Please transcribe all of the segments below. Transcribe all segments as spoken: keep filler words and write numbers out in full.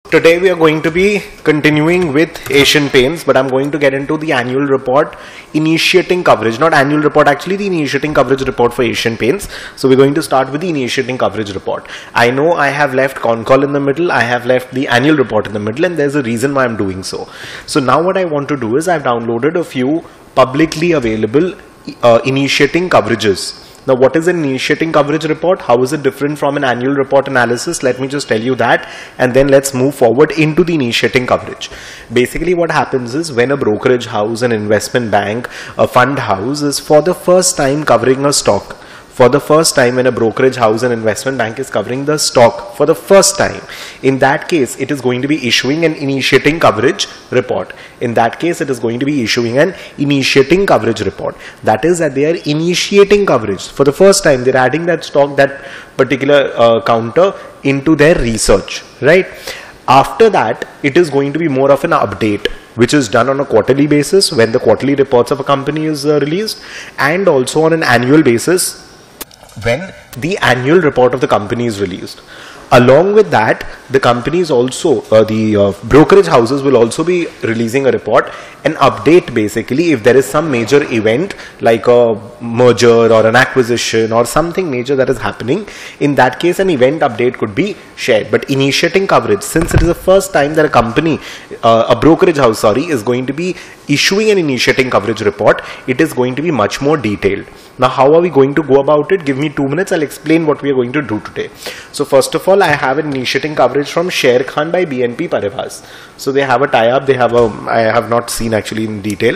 Today we are going to be continuing with Asian Paints, but I'm going to get into the annual report initiating coverage, not annual report, actually the initiating coverage report for Asian Paints. So we're going to start with the initiating coverage report. I know I have left con call in the middle, I have left the annual report in the middle, and there's a reason why I'm doing so. So now what I want to do is I've downloaded a few publicly available uh, initiating coverages. Now, what is an initiating coverage report? How is it different from an annual report analysis? Let me just tell you that, and then let's move forward into the initiating coverage. Basically, what happens is when a brokerage house, an investment bank, a fund house is for the first time covering a stock. For the first time when a brokerage house and investment bank is covering the stock for the first time, in that case it is going to be issuing an initiating coverage report. In that case it is going to be issuing an initiating coverage report. That is that they are initiating coverage. For the first time they are adding that stock, that particular uh, counter into their research, right? After that it is going to be more of an update, which is done on a quarterly basis when the quarterly reports of a company is uh, released, and also on an annual basis when the annual report of the company is released. Along with that, the companies also, uh, the uh, brokerage houses will also be releasing a report, an update basically if there is some major event like a merger or an acquisition or something major that is happening. In that case, an event update could be shared. But initiating coverage, since it is the first time that a company, uh, a brokerage house, sorry, is going to be issuing an initiating coverage report, it is going to be much more detailed. Now, how are we going to go about it? Give me two minutes. I'll explain what we are going to do today. So first of all, I have an initiating coverage from Sharekhan by B N P Paribas. So they have a tie-up. They have a, I have not seen actually in detail.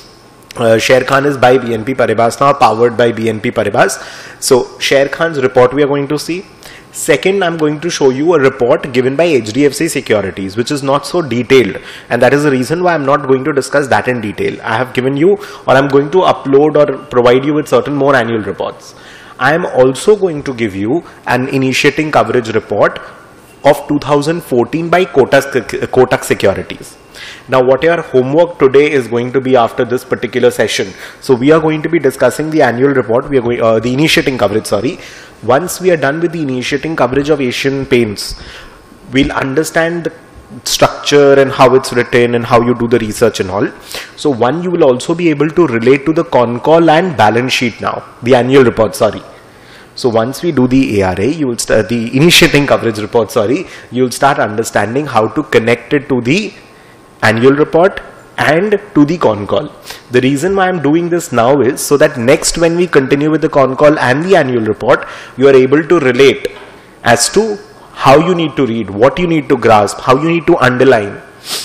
Uh, Sharekhan is by B N P Paribas now, powered by B N P Paribas. So Sharekhan's report we are going to see. Second, I'm going to show you a report given by H D F C Securities, which is not so detailed, and that is the reason why I'm not going to discuss that in detail. I have given you, or I'm going to upload or provide you with certain more annual reports. I am also going to give you an initiating coverage report of two thousand fourteen by Kotak, Kotak Securities. Now, what your homework today is going to be after this particular session. So we are going to be discussing the annual report. We are going, uh, the initiating coverage, sorry. Once we are done with the initiating coverage of Asian Paints, we'll understand the structure and how it's written and how you do the research and all. So one, you will also be able to relate to the con call and balance sheet now, the annual report, sorry. So once we do the A R A, you will start the initiating coverage report, sorry, you will start understanding how to connect it to the annual report and to the con call. The reason why I'm doing this now is so that next when we continue with the con call and the annual report, you are able to relate as to how you need to read, what you need to grasp, how you need to underline.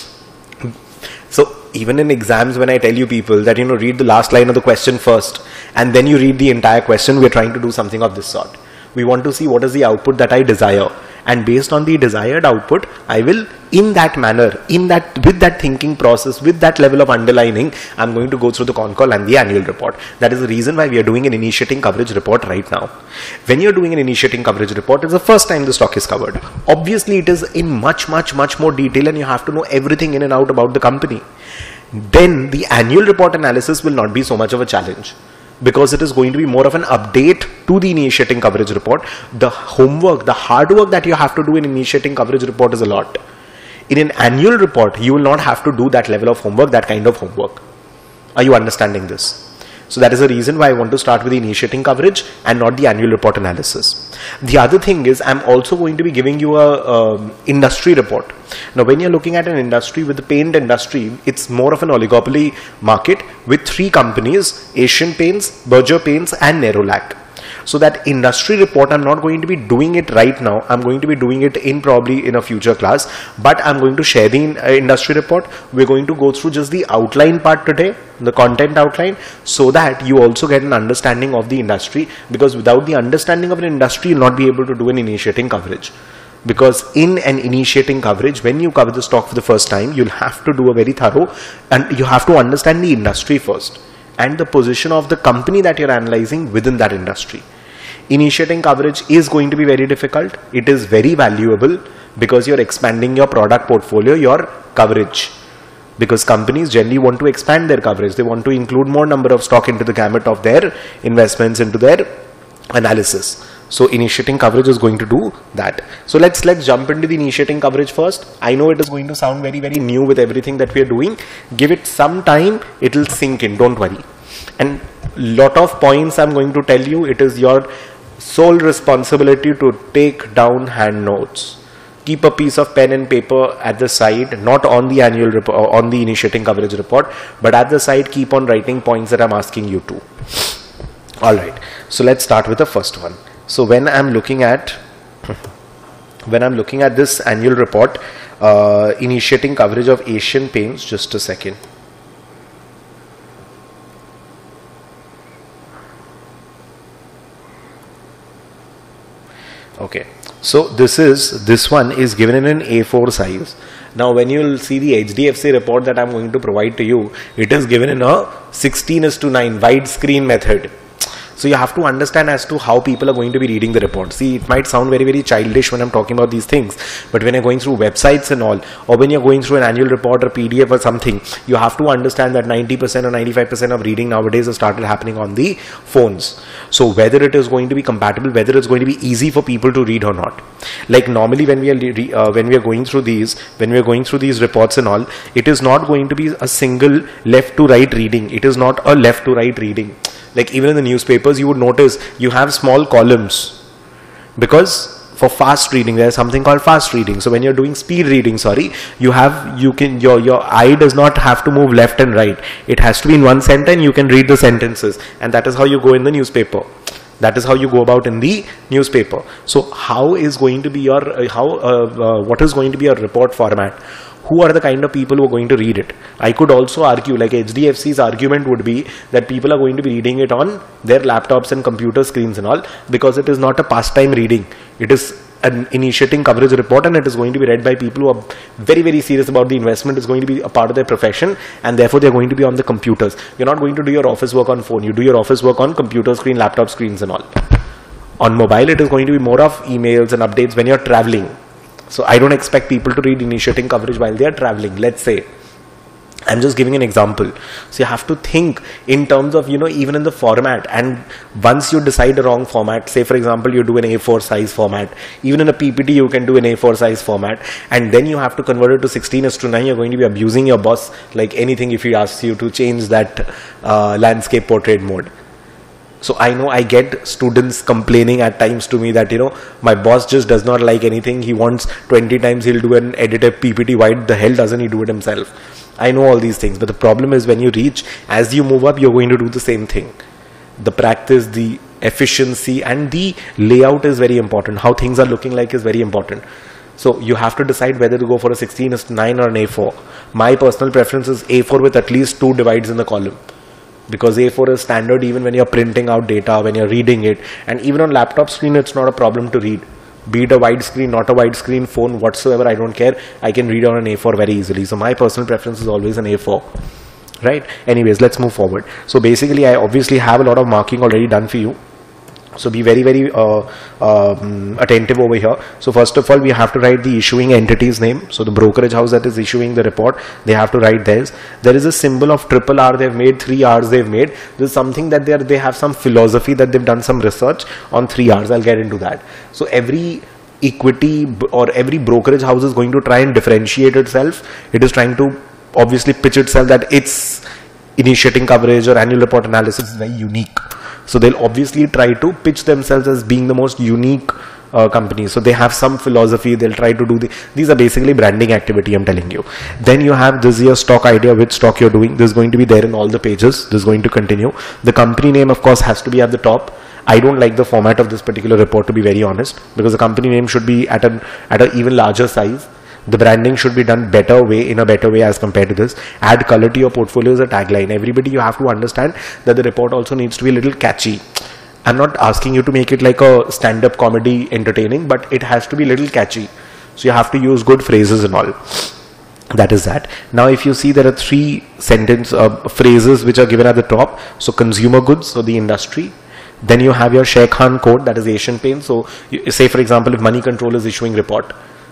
So even in exams, when I tell you people that, you know, read the last line of the question first and then you read the entire question, we're trying to do something of this sort. We want to see what is the output that I desire, and based on the desired output, I will, in that manner, in that, with that thinking process, with that level of underlining, I'm going to go through the con call and the annual report. That is the reason why we are doing an initiating coverage report right now. When you're doing an initiating coverage report, it's the first time the stock is covered. Obviously, it is in much, much, much more detail, and you have to know everything in and out about the company. Then the annual report analysis will not be so much of a challenge, because it is going to be more of an update to the initiating coverage report. The homework, the hard work that you have to do in initiating coverage report is a lot. In an annual report, you will not have to do that level of homework, that kind of homework. Are you understanding this? So that is the reason why I want to start with the initiating coverage and not the annual report analysis. The other thing is I'm also going to be giving you a um, industry report. Now, when you're looking at an industry with the paint industry, it's more of an oligopoly market with three companies, Asian Paints, Berger Paints and Nerolac. So that industry report, I'm not going to be doing it right now. I'm going to be doing it in probably in a future class, but I'm going to share the uh, industry report. We're going to go through just the outline part today, the content outline, so that you also get an understanding of the industry, because without the understanding of an industry, you'll not be able to do an initiating coverage. Because in an initiating coverage, when you cover the stock for the first time, you'll have to do a very thorough, and you have to understand the industry first and the position of the company that you're analyzing within that industry. Initiating coverage is going to be very difficult. It is very valuable because you're expanding your product portfolio, your coverage. Because companies generally want to expand their coverage. They want to include more number of stock into the gamut of their investments, into their analysis. So initiating coverage is going to do that. So let's let's jump into the initiating coverage first. I know it is going to sound very very new with everything that we are doing. Give it some time, it will sink in, don't worry. And lot of points I'm going to tell you, it is your sole responsibility to take down hand notes. Keep a piece of pen and paper at the side, not on the annual report, on the initiating coverage report, but at the side keep on writing points that I'm asking you to. Alright, so let's start with the first one. So when I'm looking at when I'm looking at this annual report, uh, initiating coverage of Asian Paints, just a second. Okay, so this is this one is given in an A four size. Now when you will see the H D F C report that I'm going to provide to you, it is given in a sixteen is to nine widescreen method. So you have to understand as to how people are going to be reading the report. See, it might sound very, very childish when I'm talking about these things, but when you're going through websites and all, or when you're going through an annual report or P D F or something, you have to understand that ninety percent or ninety-five percent of reading nowadays has started happening on the phones. So whether it is going to be compatible, whether it's going to be easy for people to read or not. Like normally when we are uh, when we are going through these, when we are going through these reports and all, it is not going to be a single left to right reading. It is not a left to right reading. Like even in the newspapers, you would notice you have small columns, because for fast reading there is something called fast reading. So when you're doing speed reading, sorry, you have you can your your eye does not have to move left and right. It has to be in one sentence. You can read the sentences, and that is how you go in the newspaper. That is how you go about in the newspaper. So how is going to be your uh, how uh, uh, what is going to be your report format? Who are the kind of people who are going to read it? I could also argue, like H D F C's argument would be that people are going to be reading it on their laptops and computer screens and all, because it is not a pastime reading. It is an initiating coverage report, and it is going to be read by people who are very, very serious about the investment. It's going to be a part of their profession, and therefore they're going to be on the computers. You're not going to do your office work on phone. You do your office work on computer screen, laptop screens and all. On mobile, it is going to be more of emails and updates when you're traveling. So I don't expect people to read initiating coverage while they are traveling. Let's say, I'm just giving an example. So you have to think in terms of, you know, even in the format. And once you decide a wrong format, say for example, you do an A four size format, even in a P P T, you can do an A four size format. And then you have to convert it to sixteen is to nine. You're going to be abusing your boss like anything if he asks you to change that uh, landscape portrait mode. So I know I get students complaining at times to me that, you know, my boss just does not like anything. He wants twenty times he'll do an edited P P T. Why the hell doesn't he do it himself? I know all these things, but the problem is when you reach, as you move up, you're going to do the same thing. The practice, the efficiency and the layout is very important. How things are looking like is very important. So you have to decide whether to go for a sixteen is to nine or an A four. My personal preference is A four with at least two divides in the column. Because A four is standard even when you're printing out data, when you're reading it, and even on laptop screen it's not a problem to read. Be it a wide screen, not a wide screen, phone, whatsoever, I don't care. I can read on an A four very easily. So my personal preference is always an A four. Right? Anyways, let's move forward. So basically I obviously have a lot of marking already done for you. So be very, very uh, um, attentive over here. So first of all, we have to write the issuing entity's name. So the brokerage house that is issuing the report, they have to write theirs. There is a symbol of triple R they've made, three R's they've made. This is something that they are, they have some philosophy that they've done some research on three R's. I'll get into that. So every equity or every brokerage house is going to try and differentiate itself. It is trying to obviously pitch itself that its initiating coverage or annual report analysis is very unique. So they'll obviously try to pitch themselves as being the most unique uh, company. So they have some philosophy. They'll try to do the, these are basically branding activity, I'm telling you. Then you have this year's stock idea, which stock you're doing. This is going to be there in all the pages. This is going to continue. The company name, of course, has to be at the top. I don't like the format of this particular report, to be very honest, because the company name should be at an at an even larger size. The branding should be done better way, in a better way as compared to this. Add color to your portfolio as a tagline. Everybody, you have to understand that the report also needs to be a little catchy. I'm not asking you to make it like a stand-up comedy entertaining, but it has to be a little catchy. So you have to use good phrases and all. That is that. Now if you see, there are three sentence uh, phrases which are given at the top. So consumer goods, so the industry. Then you have your Sheikh Khan code, that is Asian Paints. So you, say for example, if Money Control is issuing report,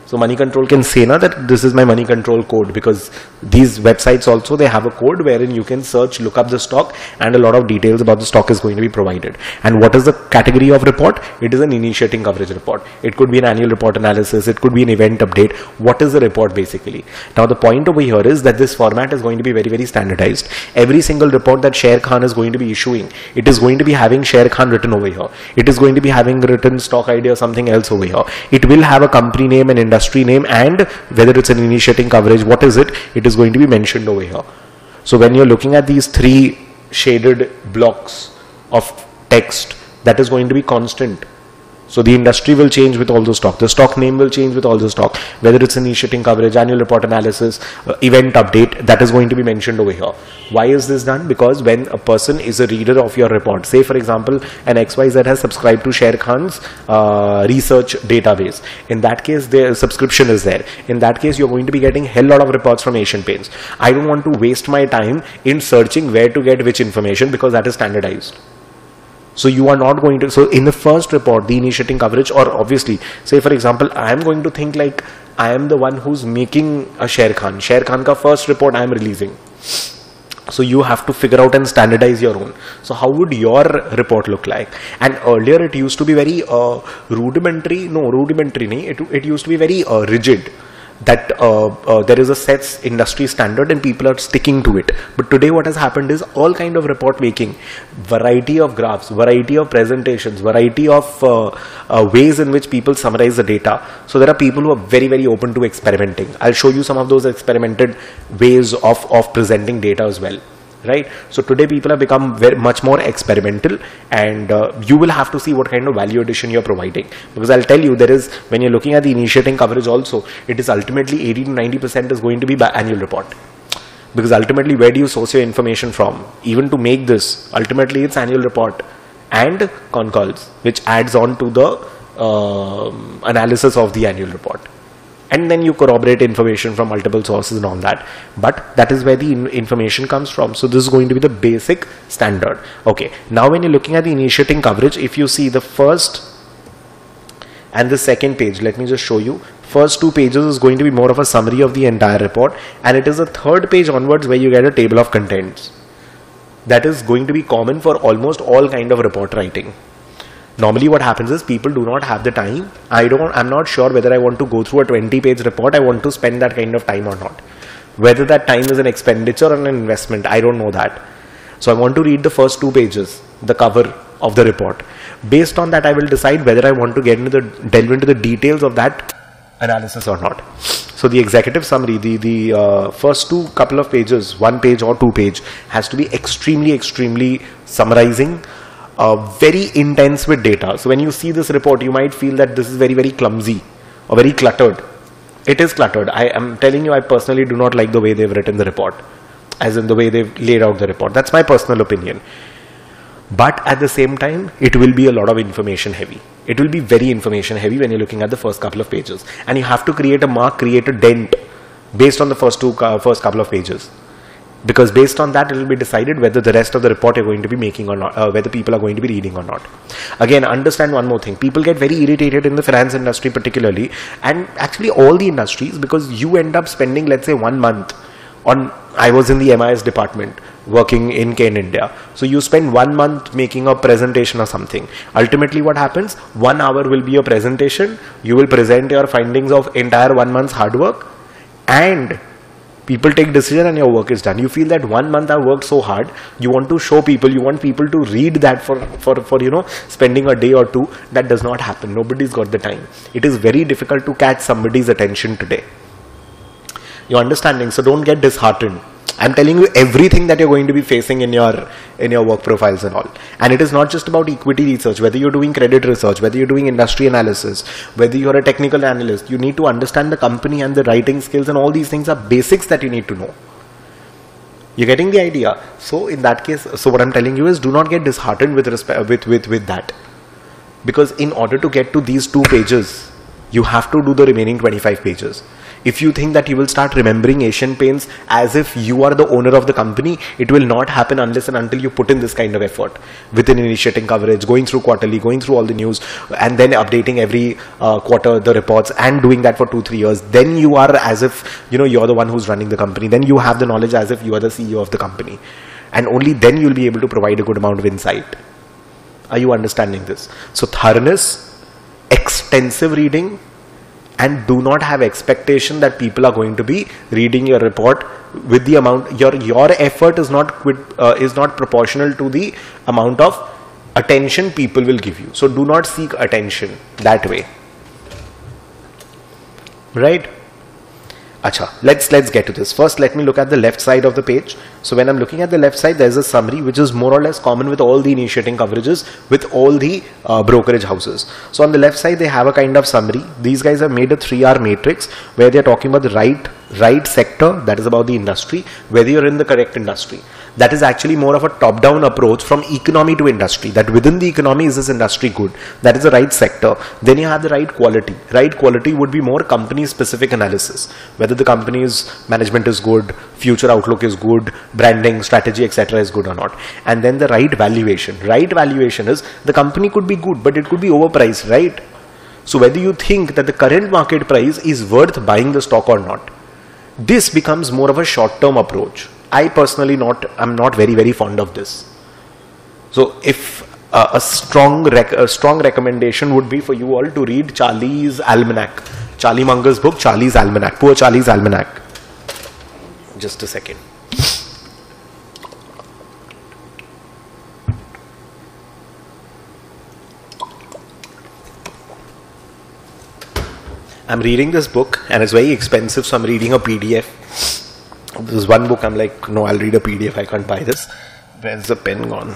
So Moneycontrol can say now that this is my Moneycontrol code, because these websites also, they have a code wherein you can search, look up the stock, and a lot of details about the stock is going to be provided. And what is the category of report? It is an initiating coverage report. It could be an annual report analysis. It could be an event update. What is the report basically? Now the point over here is that this format is going to be very, very standardized. Every single report that Sher Khan is going to be issuing, it is going to be having Sher Khan written over here. It is going to be having written stock idea or something else over here. It will have a company name and industry name, and whether it's an initiating coverage, what is it, it is going to be mentioned over here. So when you're looking at these three shaded blocks of text, that is going to be constant. So the industry will change with all the stock. The stock name will change with all the stock. Whether it's initiating coverage, annual report analysis, uh, event update, that is going to be mentioned over here. Why is this done? Because when a person is a reader of your report, say for example, an X Y Z has subscribed to Sher Khan's uh, research database. In that case, their subscription is there. In that case, you're going to be getting a hell lot of reports from Asian Paints. I don't want to waste my time in searching where to get which information, because that is standardized. So you are not going to, so in the first report, the initiating coverage, or obviously, say for example, I am going to think like I am the one who's making a Sher Khan. Sher Khan ka first report I am releasing. So you have to figure out and standardize your own. So how would your report look like? And earlier it used to be very uh, rudimentary, no rudimentary, nahi, it, it used to be very uh, rigid. That uh, uh, there is a set industry standard and people are sticking to it. But today what has happened is all kind of report making, variety of graphs, variety of presentations, variety of uh, uh, ways in which people summarize the data. So there are people who are very, very open to experimenting. I'll show you some of those experimented ways of, of presenting data as well. Right? So today people have become very much more experimental, and uh, you will have to see what kind of value addition you're providing. Because I'll tell you, there is, when you're looking at the initiating coverage also, it is ultimately eighty to ninety percent is going to be by annual report. Because ultimately, where do you source your information from? Even to make this, ultimately it's annual report and con calls, which adds on to the uh, analysis of the annual report. And then you corroborate information from multiple sources and all that. But that is where the in information comes from. So this is going to be the basic standard. Okay. Now when you're looking at the initiating coverage, if you see the first and the second page, let me just show you. First two pages is going to be more of a summary of the entire report. And it is the third page onwards where you get a table of contents. That is going to be common for almost all kind of report writing. Normally what happens is people do not have the time. I don't, I'm not sure whether I want to go through a twenty page report. I want to spend that kind of time or not. Whether that time is an expenditure or an investment, I don't know that. So I want to read the first two pages, the cover of the report. Based on that, I will decide whether I want to get into the, delve into the details of that analysis or not. So the executive summary, the, the uh, first two couple of pages, one page or two page, has to be extremely, extremely summarizing. Uh, very intense with data. So when you see this report, you might feel that this is very, very clumsy or very cluttered. It is cluttered. I am telling you, I personally do not like the way they've written the report, as in the way they've laid out the report. That's my personal opinion. But at the same time, it will be a lot of information heavy. It will be very information heavy when you're looking at the first couple of pages. And you have to create a mark, create a dent based on the first two, uh, first couple of pages. Because based on that, it will be decided whether the rest of the report you're going to be making or not, uh, whether people are going to be reading or not. Again, understand one more thing. People get very irritated in the finance industry particularly, and actually all the industries, because you end up spending, let's say, one month on, I was in the M I S department working in Cairn India. So you spend one month making a presentation or something. Ultimately what happens, one hour will be your presentation. You will present your findings of entire one month's hard work, and people take decision and your work is done. You feel that one month I worked so hard, you want to show people, you want people to read that for, for, for, you know, spending a day or two. That does not happen. Nobody's got the time. It is very difficult to catch somebody's attention today. You're understanding? So don't get disheartened. I'm telling you everything that you're going to be facing in your in your work profiles and all. And it is not just about equity research, whether you're doing credit research, whether you're doing industry analysis, whether you're a technical analyst, you need to understand the company and the writing skills, and all these things are basics that you need to know. You're getting the idea? So in that case, so what I'm telling you is, do not get disheartened with respect with, with, with that. Because in order to get to these two pages, you have to do the remaining twenty-five pages. If you think that you will start remembering Asian Paints as if you are the owner of the company, it will not happen unless and until you put in this kind of effort within initiating coverage, going through quarterly, going through all the news, and then updating every uh, quarter the reports, and doing that for two, three years. Then you are as if, you know, you're the one who's running the company. Then you have the knowledge as if you are the C E O of the company. And only then you'll be able to provide a good amount of insight. Are you understanding this? So thoroughness, extensive reading, and do not have expectation that people are going to be reading your report with the amount, your your effort is not quit, uh, is not proportional to the amount of attention people will give you. So do not seek attention that way, right? Acha, let's let's get to this. First, let me look at the left side of the page. So when I'm looking at the left side, there's a summary which is more or less common with all the initiating coverages, with all the uh, brokerage houses. So on the left side, they have a kind of summary. These guys have made a three R matrix where they're talking about the right right sector, that is about the industry, whether you're in the correct industry. That is actually more of a top-down approach from economy to industry, that within the economy is this industry good, that is the right sector. Then you have the right quality. Right quality would be more company-specific analysis, whether the company's management is good, future outlook is good, branding, strategy, et cetera is good or not. And then the right valuation. Right valuation is the company could be good, but it could be overpriced, right? So whether you think that the current market price is worth buying the stock or not, this becomes more of a short-term approach. I personally not, I'm not very, very fond of this. So if uh, a strong rec a strong recommendation would be for you all to read Charlie's Almanac, Charlie Munger's book, Charlie's Almanac, Poor Charlie's Almanac. Just a second. I'm reading this book and it's very expensive, so I'm reading a P D F. There's one book I'm like, no, I'll read a P D F, I can't buy this. Where's the pen gone?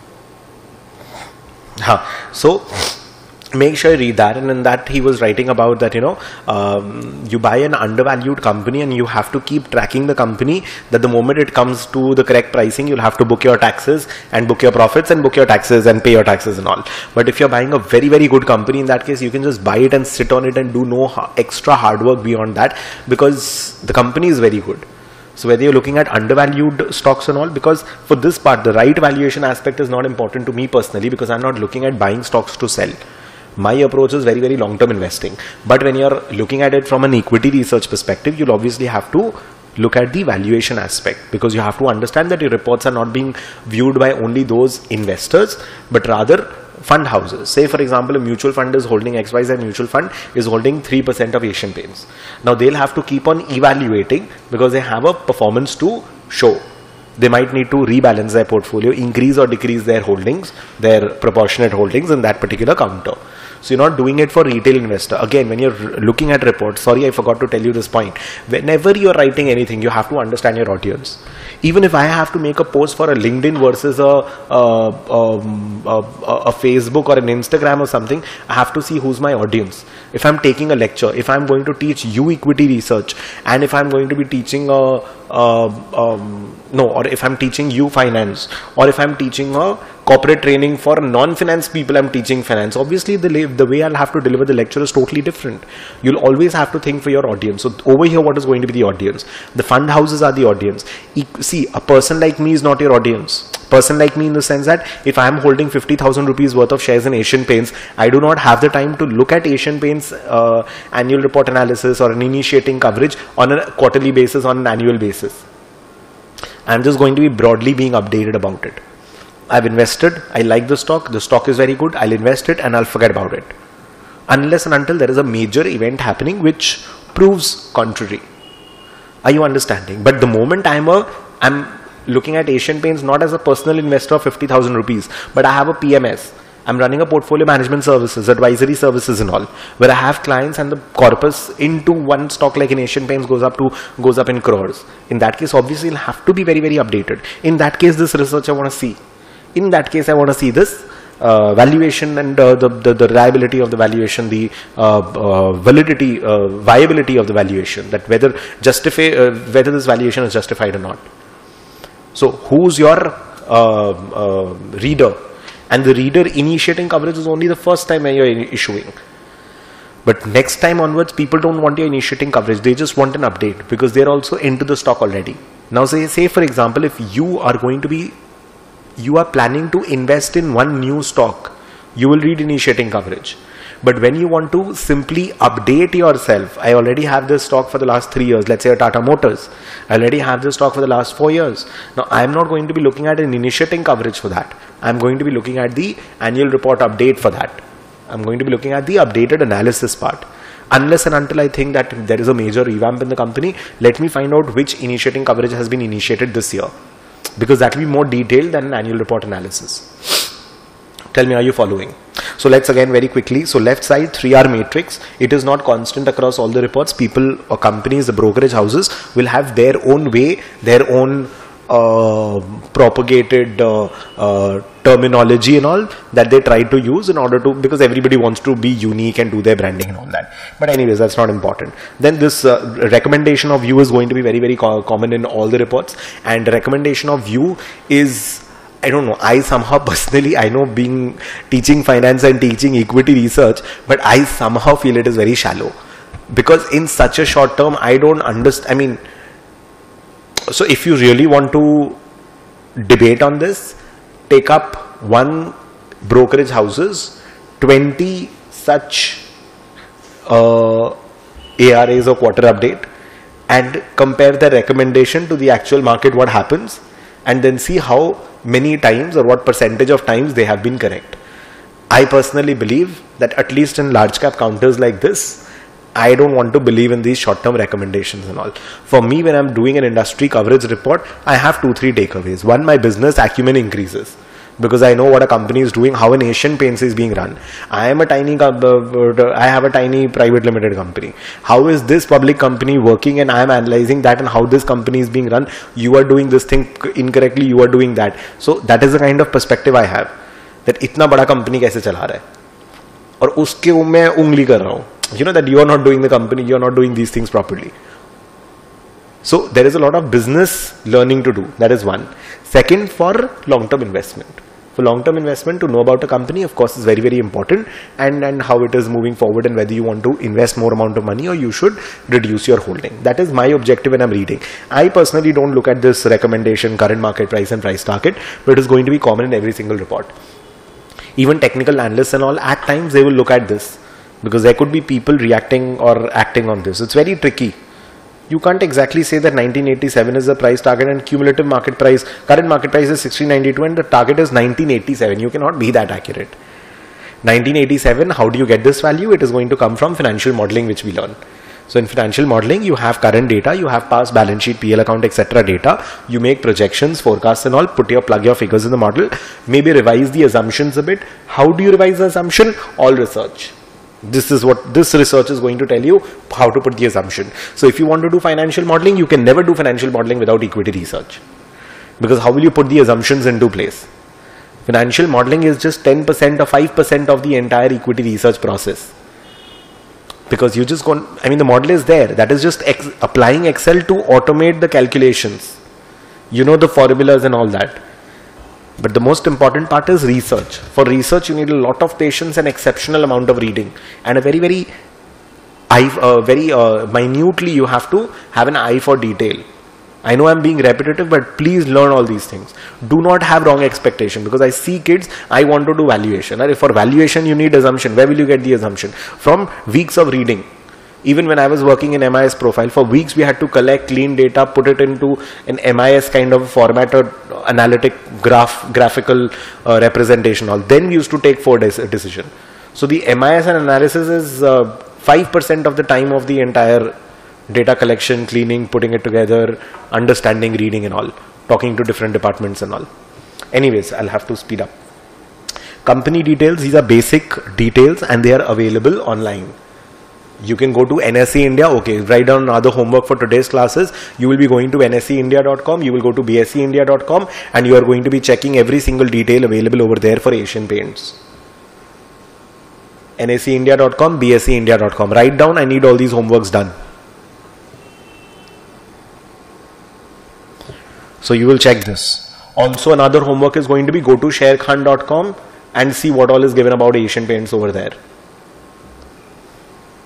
Huh. So make sure you read that. And in that he was writing about that, you know, um, you buy an undervalued company and you have to keep tracking the company, that the moment it comes to the correct pricing, you'll have to book your taxes and book your profits and book your taxes and pay your taxes and all. But if you're buying a very, very good company, in that case, you can just buy it and sit on it and do no extra hard work beyond that, because the company is very good. So whether you're looking at undervalued stocks and all, because for this part, the right valuation aspect is not important to me personally, because I'm not looking at buying stocks to sell. My approach is very, very long-term investing. But when you're looking at it from an equity research perspective, you'll obviously have to look at the valuation aspect, because you have to understand that your reports are not being viewed by only those investors, but rather fund houses. Say for example, a mutual fund is holding X Y Z mutual fund is holding three percent of Asian Paints. Now they'll have to keep on evaluating, because they have a performance to show. They might need to rebalance their portfolio, increase or decrease their holdings, their proportionate holdings in that particular counter. So you're not doing it for retail investor. Again, when you're looking at reports, sorry, I forgot to tell you this point. Whenever you're writing anything, you have to understand your audience. Even if I have to make a post for a LinkedIn versus a, a, um, a, a Facebook or an Instagram or something, I have to see who's my audience. If I'm taking a lecture, if I'm going to teach you equity research, and if I'm going to be teaching a, a um, no, or if I'm teaching you finance, or if I'm teaching a corporate training for non-finance people, I'm teaching finance. Obviously, the, the way I'll have to deliver the lecture is totally different. You'll always have to think for your audience. So over here, what is going to be the audience? The fund houses are the audience. E see, a person like me is not your audience. Person like me in the sense that if I am holding fifty thousand rupees worth of shares in Asian Paints, I do not have the time to look at Asian Paints uh, annual report analysis or an initiating coverage on a quarterly basis, on an annual basis. I'm just going to be broadly being updated about it. I've invested, I like the stock, the stock is very good, I'll invest it and I'll forget about it. Unless and until there is a major event happening which proves contrary. Are you understanding? But the moment I'm a, I'm looking at Asian Paints not as a personal investor of fifty thousand rupees, but I have a P M S. I'm running a portfolio management services, advisory services and all, where I have clients and the corpus into one stock like in Asian Paints goes up to, goes up in crores. In that case, obviously you'll have to be very, very updated. In that case, this research I want to see. In that case, I want to see this uh, valuation and uh, the, the, the reliability of the valuation, the uh, uh, validity, uh, viability of the valuation, that whether justify, uh, whether this valuation is justified or not. So who's your uh, uh, reader? And the reader initiating coverage is only the first time when you're issuing. But next time onwards, people don't want your initiating coverage. They just want an update because they're also into the stock already. Now say, say for example, if you are going to be, you are planning to invest in one new stock, you will read initiating coverage. But when you want to simply update yourself, I already have this stock for the last three years, let's say a Tata Motors, I already have this stock for the last four years. Now I'm not going to be looking at an initiating coverage for that. I'm going to be looking at the annual report update for that. I'm going to be looking at the updated analysis part. Unless and until I think that there is a major revamp in the company, let me find out which initiating coverage has been initiated this year. Because that will be more detailed than an annual report analysis. Tell me, are you following? So let's again very quickly. So left side, three R matrix. It is not constant across all the reports. People or companies, the brokerage houses will have their own way, their own uh, propagated uh, uh, terminology and all that they try to use in order to, because everybody wants to be unique and do their branding and all that. But anyways, that's not important. Then this uh, recommendation of view is going to be very, very co common in all the reports. And recommendation of view is, I don't know, I somehow personally, I know being teaching finance and teaching equity research, but I somehow feel it is very shallow. Because in such a short term, I don't understand, I mean, so if you really want to debate on this, take up one brokerage houses, twenty such uh, A R As or quarter update, and compare the recommendation to the actual market, what happens, and then see how many times or what percentage of times they have been correct. I personally believe that at least in large cap counters like this, I don't want to believe in these short term recommendations and all. For me, when I'm doing an industry coverage report, I have two, three takeaways. One, my business acumen increases because I know what a company is doing, how an Asian Paints is being run. I am a tiny, I have a tiny private limited company. How is this public company working, and I am analyzing that and how this company is being run. You are doing this thing incorrectly, you are doing that. So that is the kind of perspective I have. That itna bada company kaise chala raha hai. Aur uske मैं ungli kar raha hu. You know that you are not doing the company, you are not doing these things properly. So there is a lot of business learning to do. That is one. Second, for long-term investment. For long-term investment, to know about a company, of course, is very, very important, and, and how it is moving forward and whether you want to invest more amount of money or you should reduce your holding. That is my objective when I'm reading. I personally don't look at this recommendation, current market price and price target, but it is going to be common in every single report. Even technical analysts and all, at times they will look at this because there could be people reacting or acting on this. It's very tricky. You can't exactly say that nineteen eighty-seven is the price target and cumulative market price, current market price is sixteen ninety-two and the target is nineteen eighty-seven. You cannot be that accurate. nineteen eighty-seven, how do you get this value? It is going to come from financial modeling, which we learn. So in financial modeling, you have current data, you have past balance sheet, P L account, et cetera data. You make projections, forecasts and all, put your, plug your figures in the model, maybe revise the assumptions a bit. How do you revise the assumption? All research. This is what this research is going to tell you, how to put the assumption. So if you want to do financial modeling, you can never do financial modeling without equity research. Because how will you put the assumptions into place? Financial modeling is just ten percent or five percent of the entire equity research process. Because you just go, I mean the model is there. That is just ex applying Excel to automate the calculations. You know the formulas and all that. But the most important part is research. For research, you need a lot of patience and exceptional amount of reading. And a very, very, eye, uh, very uh, minutely you have to have an eye for detail. I know I'm being repetitive, but please learn all these things. Do not have wrong expectation, because I see kids, I want to do valuation. And for valuation, you need assumption. Where will you get the assumption? From weeks of reading. Even when I was working in M I S profile, for weeks we had to collect clean data, put it into an M I S kind of format or analytic graph, graphical uh, representation. All then we used to take four days a decision. So the M I S and analysis is uh, five percent of the time of the entire data collection, cleaning, putting it together, understanding, reading and all, talking to different departments and all. Anyways, I'll have to speed up. Company details, these are basic details and they are available online. You can go to N S E India, okay, write down another homework for today's classes. You will be going to N S E India dot com, you will go to B S E India dot com and you are going to be checking every single detail available over there for Asian Paints. N S E India dot com, B S E India dot com. Write down, I need all these homeworks done. So you will check this. Also another homework is going to be go to sharekhan dot com and see what all is given about Asian Paints over there.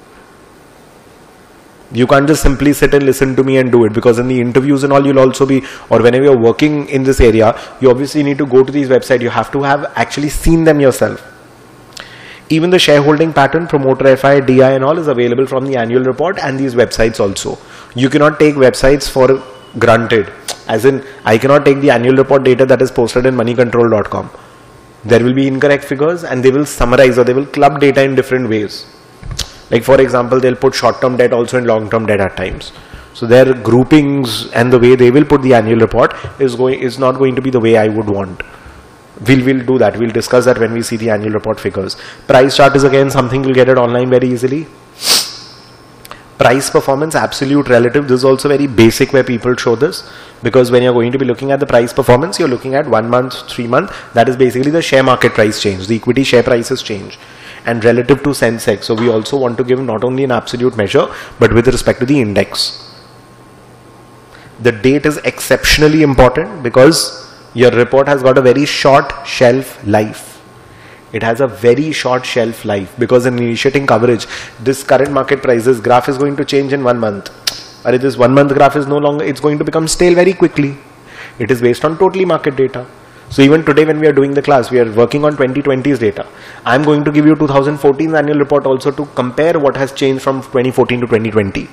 You can't just simply sit and listen to me and do it, because in the interviews and all, you'll also be, or whenever you're working in this area, you obviously need to go to these websites. You have to have actually seen them yourself. Even the shareholding pattern, promoter F I, D I and all is available from the annual report and these websites also. You cannot take websites for granted. As in, I cannot take the annual report data that is posted in money control dot com. There will be incorrect figures and they will summarize or they will club data in different ways. Like for example, they'll put short-term debt also in long-term debt at times. So their groupings and the way they will put the annual report is going is not going to be the way I would want. We'll, we'll do that. We'll discuss that when we see the annual report figures. Price chart is again something you'll get it online very easily. Price performance, absolute, relative. This is also very basic where people show this, because when you're going to be looking at the price performance, you're looking at one month, three month. That is basically the share market price change. The equity share prices change. And relative to Sensex. So we also want to give not only an absolute measure, but with respect to the index. The date is exceptionally important because your report has got a very short shelf life. It has a very short shelf life because in initiating coverage, this current market prices graph is going to change in one month. Or this one month graph is no longer, it's going to become stale very quickly. It is based on totally market data. So even today when we are doing the class, we are working on twenty twenty's data. I'm going to give you two thousand fourteen's annual report also to compare what has changed from twenty fourteen to twenty twenty.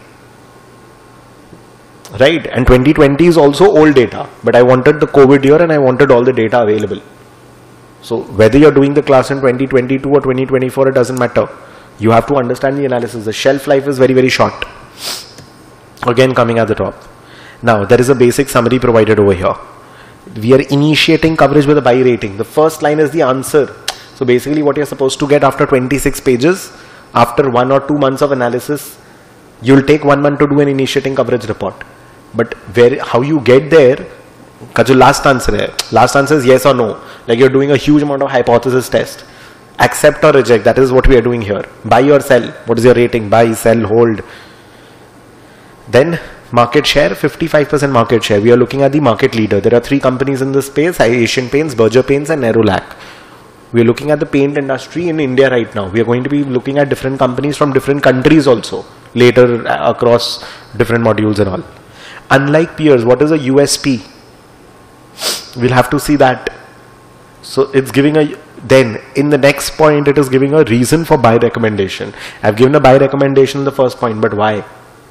Right? And twenty twenty is also old data, but I wanted the COVID year and I wanted all the data available. So whether you're doing the class in twenty twenty-two or twenty twenty-four, it doesn't matter. You have to understand the analysis. The shelf life is very, very short. Again, coming at the top. Now, there is a basic summary provided over here. We are initiating coverage with a buy rating. The first line is the answer. So basically what you're supposed to get after twenty-six pages, after one or two months of analysis, you'll take one month to do an initiating coverage report. But where, how you get there, का जो last answer है, last answer is yes or no. Like you're doing a huge amount of hypothesis test. Accept or reject, that is what we are doing here. Buy or sell, what is your rating? Buy, sell, hold. Then market share, fifty-five percent market share. We are looking at the market leader. There are three companies in this space, Asian Paints, Berger Paints and Nerolac. We are looking at the paint industry in India right now. We are going to be looking at different companies from different countries also, later across different modules and all. Unlike peers, what is a U S P? We'll have to see that. So it's giving a, then in the next point it is giving a reason for buy recommendation. I've given a buy recommendation in the first point, but why?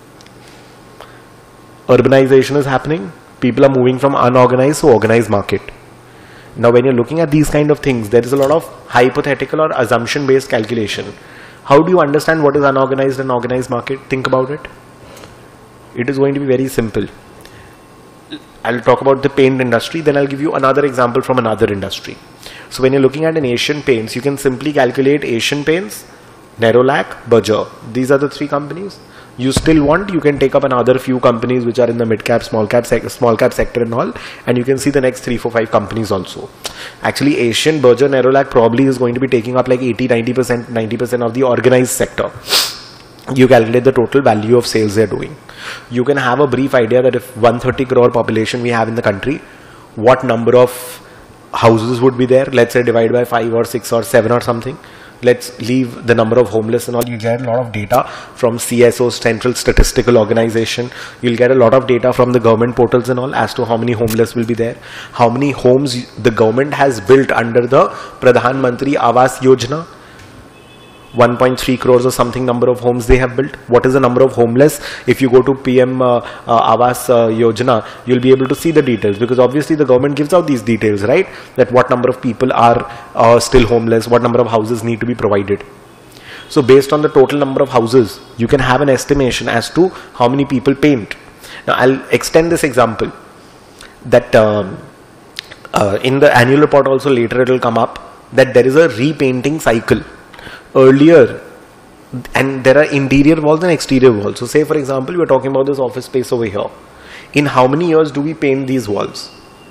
Urbanization is happening. People are moving from unorganized to organized market. Now when you're looking at these kind of things, there is a lot of hypothetical or assumption based calculation. How do you understand what is unorganized and organized market? Think about it. It is going to be very simple. I'll talk about the paint industry, then I'll give you another example from another industry. So when you're looking at an Asian Paints, you can simply calculate Asian Paints, Nerolac, Berger. These are the three companies. You still want, you can take up another few companies which are in the mid cap, small cap, small cap sector and all, and you can see the next three, four, five companies also. Actually, Asian, Berger, Nerolac probably is going to be taking up like eighty, ninety percent, ninety percent of the organized sector. You calculate the total value of sales they're doing. You can have a brief idea that if one hundred thirty crore population we have in the country, what number of houses would be there? Let's say divide by five or six or seven or something. Let's leave the number of homeless and all. You get a lot of data from C S O, Central Statistical Organization. You'll get a lot of data from the government portals and all as to how many homeless will be there, how many homes the government has built under the Pradhan Mantri Awas Yojana. one point three crores or something number of homes they have built. What is the number of homeless? If you go to P M uh, uh, Awas uh, Yojana, you'll be able to see the details, because obviously the government gives out these details, right? That what number of people are uh, still homeless, what number of houses need to be provided. So based on the total number of houses, you can have an estimation as to how many people paint. Now I'll extend this example that um, uh, in the annual report also later it will come up that there is a repainting cycle. Earlier, and there are interior walls and exterior walls. So say for example, we are talking about this office space over here. In how many years do we paint these walls?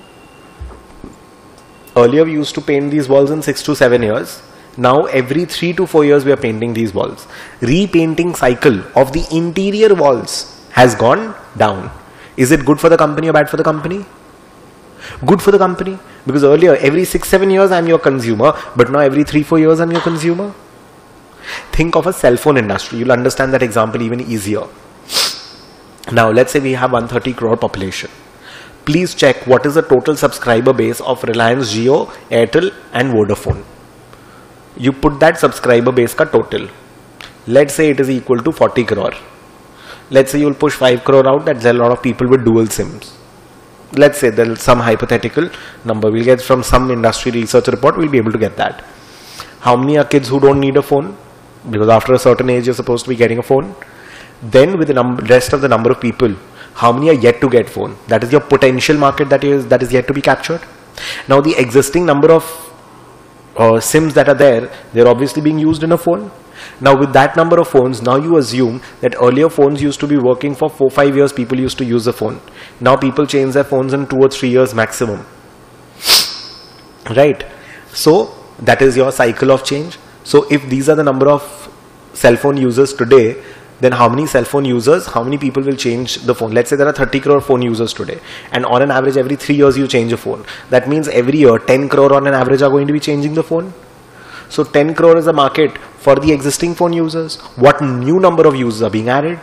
Earlier we used to paint these walls in six to seven years. Now every three to four years we are painting these walls. Repainting cycle of the interior walls has gone down. Is it good for the company or bad for the company? Good for the company, because earlier every six, seven years I am your consumer, but now every three, four years I am your consumer. Think of a cell phone industry. You'll understand that example even easier. Now let's say we have one hundred thirty crore population. Please check what is the total subscriber base of Reliance Jio, Airtel and Vodafone. You put that subscriber base ka total. Let's say it is equal to forty crore. Let's say you will push five crore out. That's a lot of people with dual SIMs. Let's say there is some hypothetical number. We'll get from some industry research report. We'll be able to get that. How many are kids who don't need a phone? Because after a certain age you're supposed to be getting a phone. Then with the number, rest of the number of people, how many are yet to get phone? That is your potential market that is that is yet to be captured. Now the existing number of uh, SIMs that are there, they're obviously being used in a phone. Now with that number of phones, now you assume that earlier phones used to be working for four five years, people used to use the phone. Now people change their phones in two or three years maximum. Right? So that is your cycle of change. So if these are the number of cell phone users today, then how many cell phone users, how many people will change the phone? Let's say there are thirty crore phone users today, and on an average every three years you change a phone. That means every year ten crore on an average are going to be changing the phone. So ten crore is a market for the existing phone users. What new number of users are being added?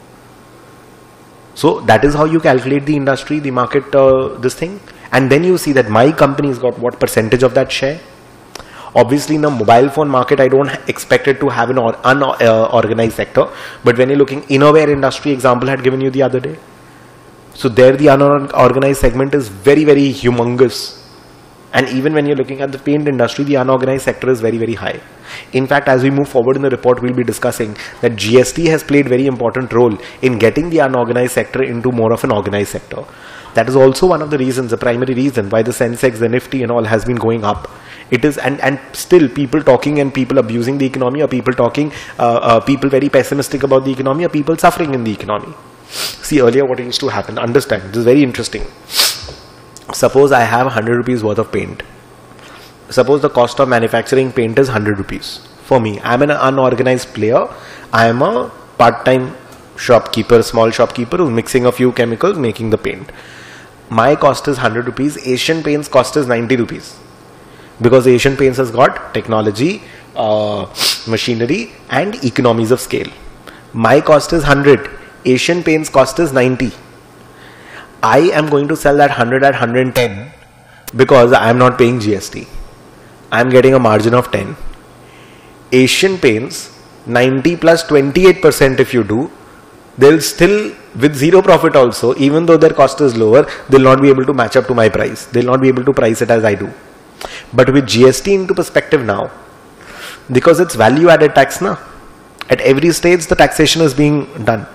So that is how you calculate the industry, the market, uh, this thing. And then you see that my company has got what percentage of that share. Obviously in the mobile phone market, I don't expect it to have an unorganized sector. But when you're looking, innerwear industry example I had given you the other day. So there the unorganized segment is very, very humongous. And even when you're looking at the paint industry, the unorganized sector is very, very high. In fact, as we move forward in the report, we'll be discussing that G S T has played very important role in getting the unorganized sector into more of an organized sector. That is also one of the reasons, the primary reason why the Sensex, the Nifty and all has been going up. It is, and, and still people talking and people abusing the economy, or people talking, uh, uh, people very pessimistic about the economy, or people suffering in the economy. See, earlier what used to happen, understand, this is very interesting. Suppose I have one hundred rupees worth of paint. Suppose the cost of manufacturing paint is one hundred rupees. For me, I am an unorganized player. I am a part-time shopkeeper, small shopkeeper who's mixing a few chemicals, making the paint. My cost is one hundred rupees. Asian Paints cost is ninety rupees. Because Asian Paints has got technology, uh, machinery and economies of scale. My cost is one hundred. Asian Paints cost is ninety. I am going to sell that one hundred at one hundred ten because I am not paying G S T. I am getting a margin of ten. Asian Paints, ninety plus twenty-eight percent if you do, they'll still, with zero profit also, even though their cost is lower, they'll not be able to match up to my price. They'll not be able to price it as I do. But with G S T into perspective now, because it's value added tax now, at every stage the taxation is being done.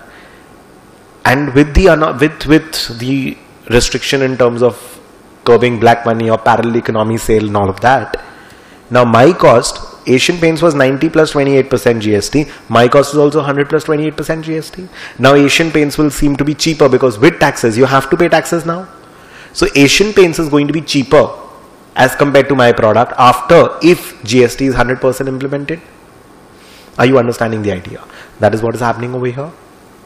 And with the with with the restriction in terms of curbing black money or parallel economy sale and all of that, now my cost, Asian Paints was ninety plus twenty-eight percent G S T. My cost is also one hundred plus twenty-eight percent G S T. Now Asian Paints will seem to be cheaper because with taxes you have to pay taxes now. So Asian Paints is going to be cheaper as compared to my product after, if G S T is one hundred percent implemented. Are you understanding the idea? That is what is happening over here.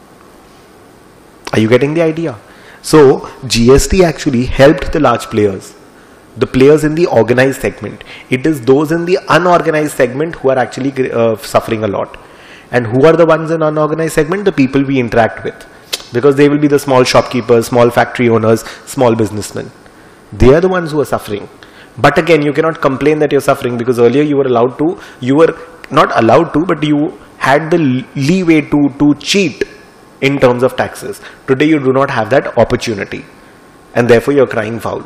Are you getting the idea? So G S T actually helped the large players, the players in the organized segment. It is those in the unorganized segment who are actually uh, suffering a lot. And who are the ones in unorganized segment? The people we interact with, because they will be the small shopkeepers, small factory owners, small businessmen. They are the ones who are suffering. But again, you cannot complain that you're suffering, because earlier you were allowed to, you were not allowed to, but you had the leeway to, to cheat in terms of taxes. Today you do not have that opportunity, and therefore you're crying foul.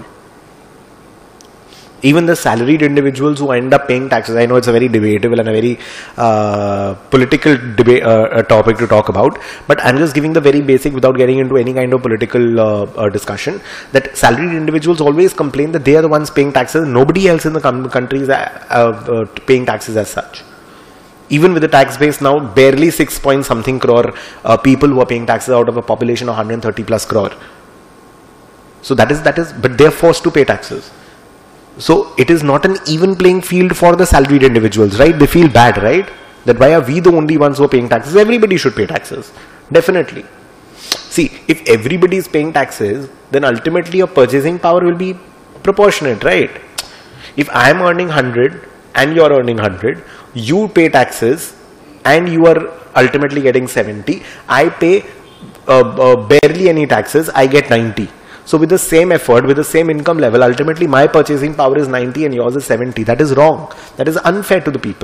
Even the salaried individuals who end up paying taxes, I know it's a very debatable and a very uh, political debate uh, topic to talk about, but I'm just giving the very basic without getting into any kind of political uh, uh, discussion, that salaried individuals always complain that they are the ones paying taxes. Nobody else in the country is uh, uh, paying taxes as such. Even with the tax base now, barely six point something crore uh, people who are paying taxes out of a population of one hundred thirty plus crore. So that is, that is, but they're forced to pay taxes. So it is not an even playing field for the salaried individuals, right? They feel bad, right? That why are we the only ones who are paying taxes? Everybody should pay taxes. Definitely. See, if everybody is paying taxes, then ultimately your purchasing power will be proportionate, right? If I am earning one hundred and you are earning one hundred, you pay taxes and you are ultimately getting seventy. I pay uh, uh, barely any taxes, I get ninety. So with the same effort, with the same income level, ultimately my purchasing power is ninety and yours is seventy. That is wrong. That is unfair to the people.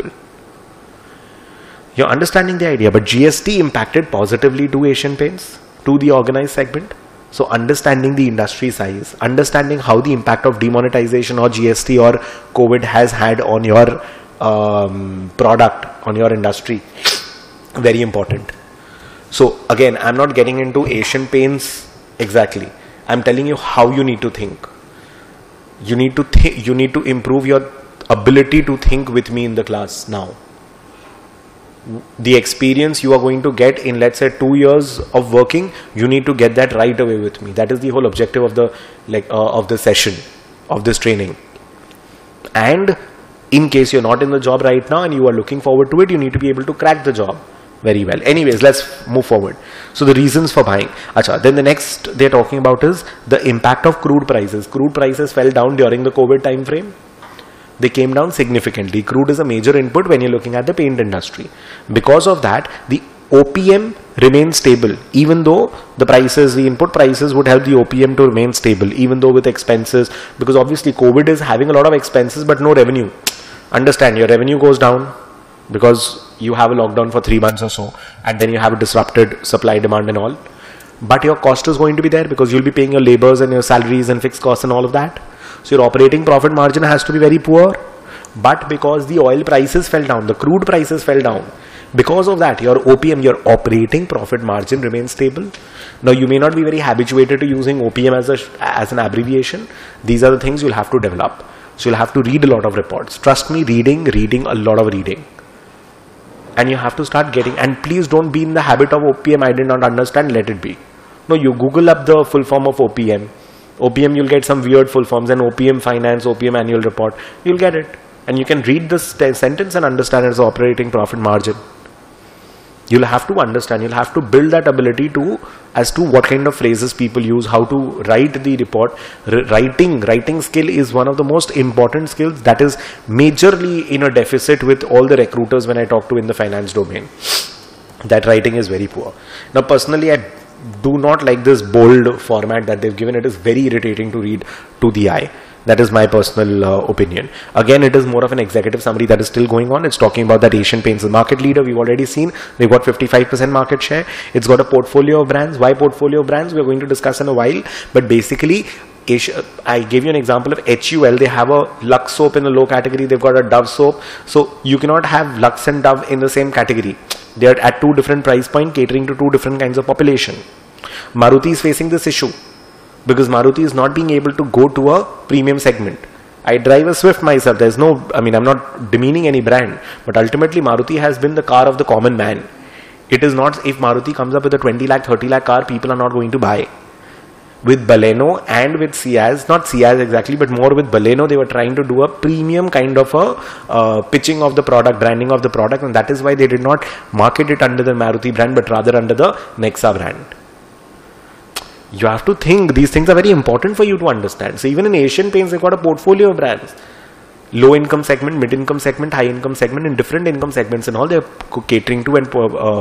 You're understanding the idea, but G S T impacted positively to Asian Paints, to the organized segment. So understanding the industry size, understanding how the impact of demonetization or G S T or COVID has had on your um, product, on your industry, very important. So again, I'm not getting into Asian Paints exactly. I'm telling you how you need to think. You need to think, you need to improve your ability to think with me in the class now. The experience you are going to get in, let's say, two years of working, you need to get that right away with me. That is the whole objective of the like uh, of the session, of this training. And in case you're not in the job right now and you are looking forward to it, you need to be able to crack the job very well. Anyways, let's move forward. So the reasons for buying. Achha, then the next they're talking about is the impact of crude prices. Crude prices fell down during the COVID time frame. They came down significantly. Crude is a major input when you're looking at the paint industry. Because of that, the O P M remains stable, even though the prices, the input prices would help the O P M to remain stable, even though with expenses, because obviously COVID is having a lot of expenses but no revenue. Understand, your revenue goes down because you have a lockdown for three months or so, and then you have a disrupted supply, demand and all. But your cost is going to be there because you'll be paying your labors and your salaries and fixed costs and all of that. So your operating profit margin has to be very poor. But because the oil prices fell down, the crude prices fell down, because of that your O P M, your operating profit margin remains stable. Now you may not be very habituated to using O P M as, a, as an abbreviation. These are the things you'll have to develop. So you'll have to read a lot of reports. Trust me, reading, reading, a lot of reading. And you have to start getting, and please don't be in the habit of O P M, I did not understand, let it be. No, you Google up the full form of O P M. O P M, you'll get some weird full forms, and O P M finance, O P M annual report, you'll get it. And you can read this sentence and understand it as operating profit margin. You'll have to understand, you'll have to build that ability to, as to what kind of phrases people use, how to write the report. R writing, writing skill is one of the most important skills that is majorly in a deficit with all the recruiters when I talk to in the finance domain. That writing is very poor. Now personally, I do not like this bold format that they've given. It is very irritating to read to the eye. That is my personal uh, opinion. Again, it is more of an executive summary that is still going on. It's talking about that Asian Paints is market leader. We've already seen they've got fifty-five percent market share. It's got a portfolio of brands. Why portfolio of brands? We're going to discuss in a while. But basically, Asia, I gave you an example of H U L. They have a Lux soap in the low category. They've got a Dove soap. So you cannot have Lux and Dove in the same category. They are at two different price points, catering to two different kinds of population. Maruti is facing this issue because Maruti is not being able to go to a premium segment. I drive a Swift myself. There's no, I mean, I'm not demeaning any brand, but ultimately Maruti has been the car of the common man. It is not, if Maruti comes up with a twenty lakh, thirty lakh car, people are not going to buy. With Baleno and with Ciaz, not Ciaz exactly, but more with Baleno, they were trying to do a premium kind of a uh, pitching of the product, branding of the product, and that is why they did not market it under the Maruti brand, but rather under the Nexa brand. You have to think, these things are very important for you to understand. So even in Asian Paints, they've got a portfolio of brands. Low income segment, mid income segment, high income segment, and different income segments and all they're catering to and uh,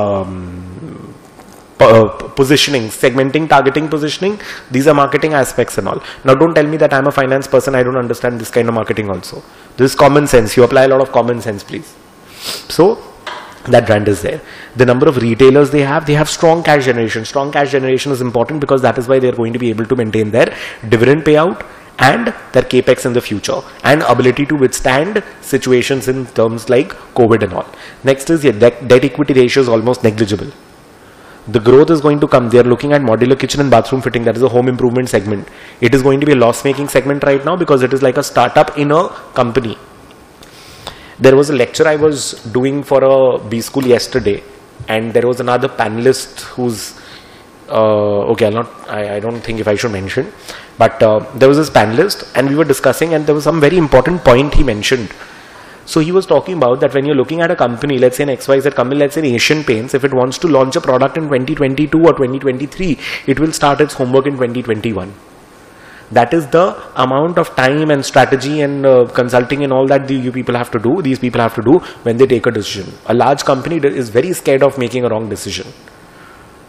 um, Uh, positioning, segmenting, targeting, positioning. These are marketing aspects and all. Now don't tell me that I'm a finance person, I don't understand this kind of marketing also. This is common sense. You apply a lot of common sense, please. So that brand is there. The number of retailers they have, they have strong cash generation. Strong cash generation is important because that is why they're going to be able to maintain their dividend payout and their capex in the future and ability to withstand situations in terms like COVID and all. Next is your debt, debt equity ratio is almost negligible. The growth is going to come. They are looking at modular kitchen and bathroom fitting. That is a home improvement segment. It is going to be a loss-making segment right now because it is like a startup in a company. There was a lecture I was doing for a B school yesterday, and there was another panelist who's uh, okay. I'll not. I, I don't think if I should mention, but uh, there was this panelist, and we were discussing, and there was some very important point he mentioned. So he was talking about that when you're looking at a company, let's say an X Y Z company, let's say an Asian Paints, if it wants to launch a product in twenty twenty-two or twenty twenty-three, it will start its homework in twenty twenty-one. That is the amount of time and strategy and uh, consulting and all that the, you people have to do, these people have to do when they take a decision. A large company is very scared of making a wrong decision.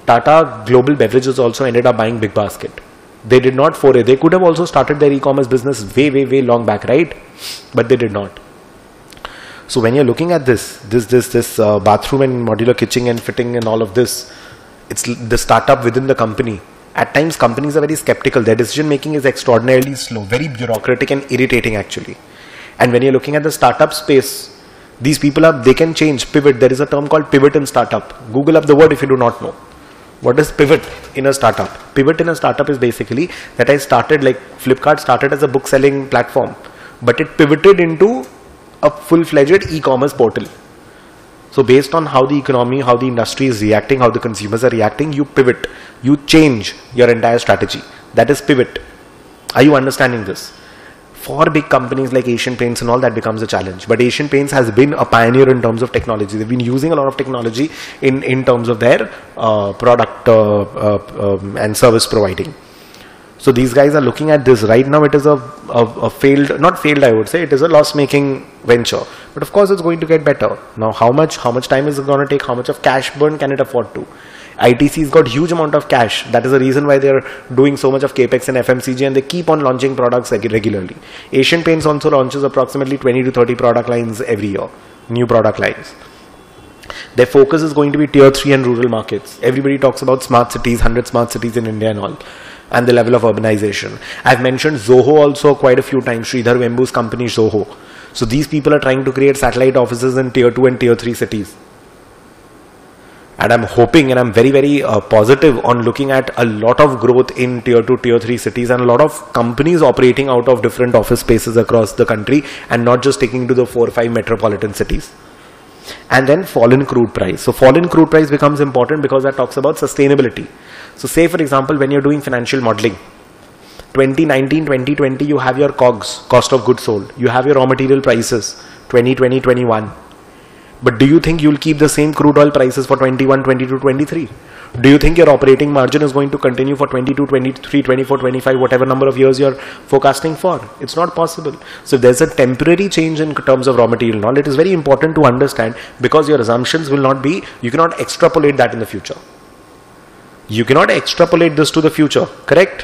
Tata Global Beverages also ended up buying Big Basket. They did not foray. They could have also started their e-commerce business way, way, way long back, right? But they did not. So when you're looking at this, this, this, this uh, bathroom and modular kitchen and fitting and all of this, it's the startup within the company. At times, companies are very skeptical. Their decision making is extraordinarily slow, very bureaucratic and irritating actually. And when you're looking at the startup space, these people are, they can change, pivot. There is a term called pivot in startup. Google up the word if you do not know. What is pivot in a startup? Pivot in a startup is basically that I started, like Flipkart started as a book selling platform, but it pivoted into a full-fledged e-commerce portal. So based on how the economy, how the industry is reacting, how the consumers are reacting, you pivot, you change your entire strategy. That is pivot. Are you understanding this? For big companies like Asian Paints and all, that becomes a challenge. But Asian Paints has been a pioneer in terms of technology. They've been using a lot of technology in, in terms of their uh, product uh, uh, um, and service providing. So these guys are looking at this. Right now it is a, a, a failed, not failed I would say, it is a loss-making venture. But of course it's going to get better. Now how much, how much time is it going to take? How much of cash burn can it afford to? I T C's got huge amount of cash. That is the reason why they are doing so much of capex and F M C G, and they keep on launching products regularly. Asian Paints also launches approximately twenty to thirty product lines every year, new product lines. Their focus is going to be tier three and rural markets. Everybody talks about smart cities, one hundred smart cities in India and all, and the level of urbanization. I've mentioned Zoho also quite a few times, Sridhar Vembu's company Zoho. So these people are trying to create satellite offices in tier two and tier three cities. And I'm hoping and I'm very, very uh, positive on looking at a lot of growth in tier two, tier three cities, and a lot of companies operating out of different office spaces across the country and not just sticking to the four or five metropolitan cities. And then fall in crude price. So fall in crude price becomes important because that talks about sustainability. So say for example, when you're doing financial modeling, twenty nineteen, twenty twenty, you have your C O G S, cost of goods sold. You have your raw material prices, twenty twenty, twenty-one. But do you think you'll keep the same crude oil prices for twenty-one, twenty-two, twenty-three? Do you think your operating margin is going to continue for twenty-two, twenty-three, twenty-four, twenty-five, whatever number of years you're forecasting for? It's not possible. So if there's a temporary change in terms of raw material, now it is very important to understand, because your assumptions will not be, you cannot extrapolate that in the future. You cannot extrapolate this to the future, correct?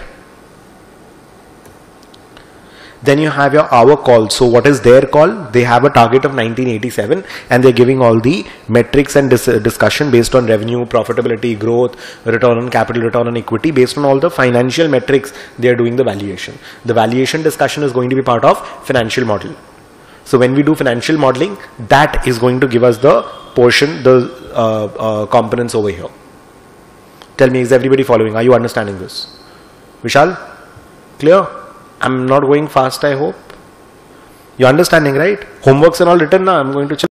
Then you have your hour call. So what is their call? They have a target of nineteen eighty-seven and they're giving all the metrics and dis discussion based on revenue, profitability, growth, return on capital, return on equity. Based on all the financial metrics, they are doing the valuation. The valuation discussion is going to be part of financial model. So when we do financial modeling, that is going to give us the portion, the uh, uh, components over here. Tell me, is everybody following? Are you understanding this? Vishal? Clear? I'm not going fast, I hope. You're understanding, right? Homeworks and all written now. I'm going to check.